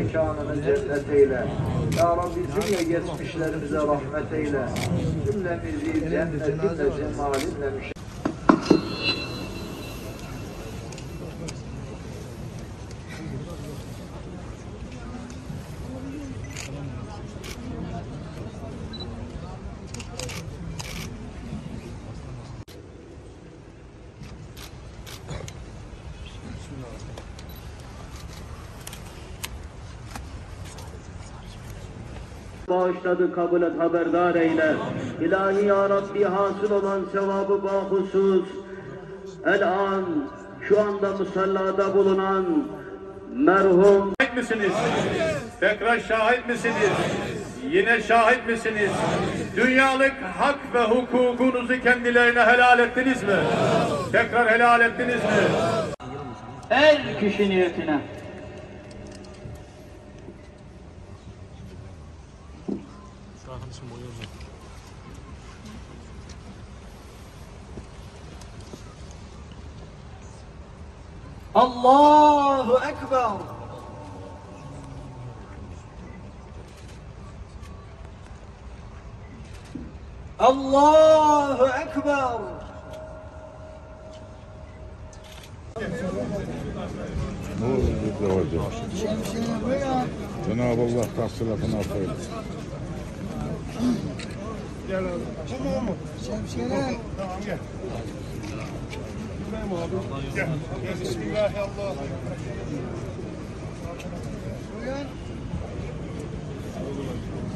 mekanını cennet eyle. Ya Rabbi cümle geçmişlerimize rahmet eyle. Cümlemizi cennetinle, cemalinle müşerref. Bağışladı, kabul et, haberdar eyle. İlahi ya Rabbi, hasıl olan sevabı bahusus, el-an, şu anda musallada bulunan merhum... Şahit misiniz? Tekrar şahit misiniz? Yine şahit misiniz? Dünyalık hak ve hukukunuzu kendilerine helal ettiniz mi? Tekrar helal ettiniz mi? Her kişi niyetine. Allahu Ekber. Allahu Ekber. Ne olur Cenab-ı Allah tahsilatını affeylesin. Gel abi. Tamam mı? Şemsiyeler. Tamam gel. Gel. Bismillahirrahmanirrahim. Buyurun.